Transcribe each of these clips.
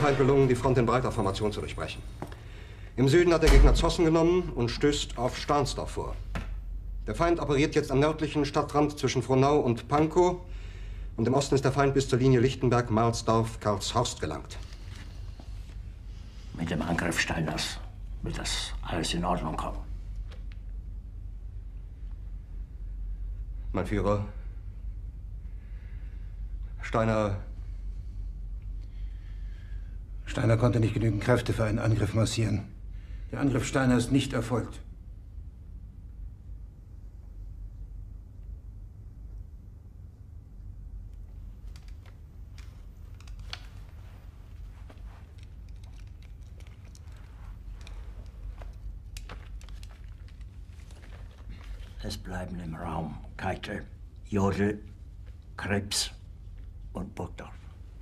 Feind gelungen, die Front in breiter Formation zu durchbrechen. Im Süden hat der Gegner Zossen genommen und stößt auf Stahnsdorf vor. Der Feind operiert jetzt am nördlichen Stadtrand zwischen Frohnau und Pankow. Und im Osten ist der Feind bis zur Linie Lichtenberg-Marsdorf-Karlshorst gelangt. Mit dem Angriff Steiners wird das alles in Ordnung kommen. Mein Führer, Steiner konnte nicht genügend Kräfte für einen Angriff massieren. Der Angriff Steiner ist nicht erfolgt. Es bleiben im Raum Keitel, Jodl, Krebs und Burgdorf.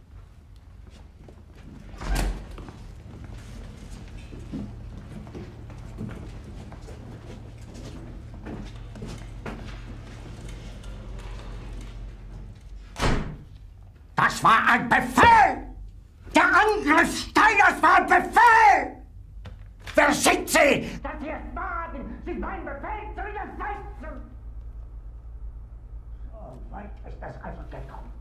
Das war ein Befehl! Der Angriff Steiners war ein Befehl! Wer sind Sie, dass Sie es wagen, sich meinen Befehl zu widersetzen? So weit ist das also gekommen.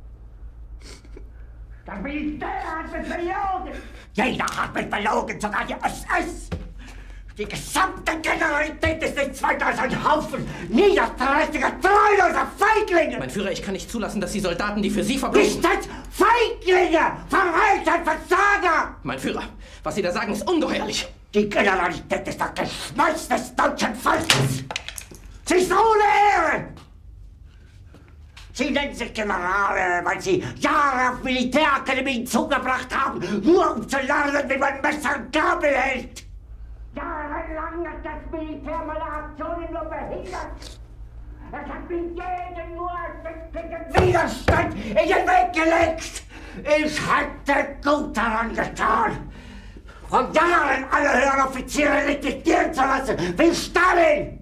Das Militär hat mich belogen! Jeder hat mich belogen, sogar die SS! Die gesamte Generalität ist nichts weiter als ein Haufen niederträchtiger, treuloser Feiglinge! Mein Führer, ich kann nicht zulassen, dass die Soldaten, die für Sie verbringen... Nicht als Feiglinge! Verreiter, Versager! Mein Führer, was Sie da sagen, ist ungeheuerlich! Die Generalität ist das Geschmeiß des deutschen Volkes! Sie ist ohne Ehre! Sie nennen sich Generale, weil Sie Jahre auf Militärakademien zugebracht haben, nur um zu lernen, wie man Messer und Gabel hält! Jahrelang hat das Militär meine Aktionen nur behindert. Es hat mir jeden nur ersichtlichen Widerstand in den Weg gelegt. Ich hätte gut daran getan, von Jahren alle höheren Offiziere liquidieren zu lassen, wie Stalin.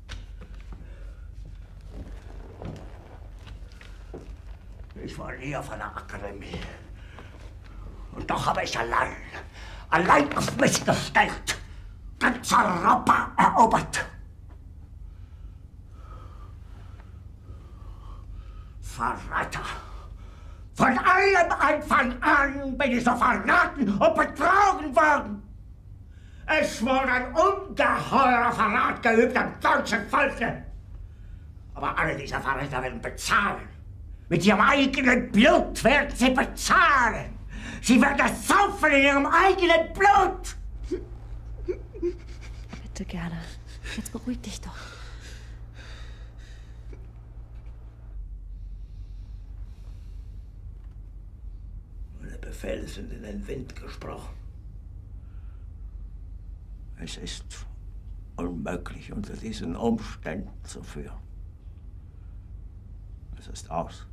Ich war nie auf einer Akademie. Und doch habe ich allein auf mich gestellt, ganz Europa erobert. Verräter! Von allem Anfang an bin ich so verraten und betrogen worden. Es wurde ein ungeheurer Verrat geübt am deutschen Volke. Aber alle diese Verräter werden bezahlen. Mit ihrem eigenen Blut werden sie bezahlen. Sie werden es saufen in ihrem eigenen Blut. Bitte gerne. Jetzt beruhig dich doch. Meine Befehle sind in den Wind gesprochen. Es ist unmöglich, unter diesen Umständen zu führen. Es ist aus.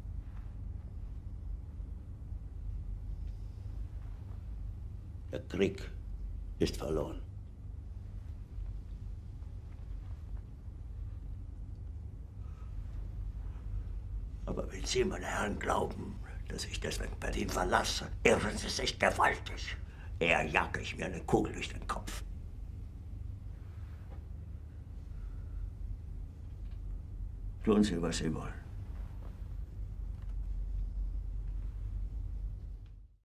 Der Krieg ist verloren. Aber wenn Sie, meine Herren, glauben, dass ich deswegen Berlin verlasse, irren Sie sich gewaltig. Eher jage ich mir eine Kugel durch den Kopf. Tun Sie, was Sie wollen.